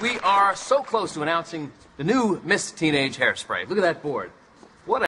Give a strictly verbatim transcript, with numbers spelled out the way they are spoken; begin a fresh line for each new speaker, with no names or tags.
We are so close to announcing the new Miss Teenage Hairspray. Look at that board.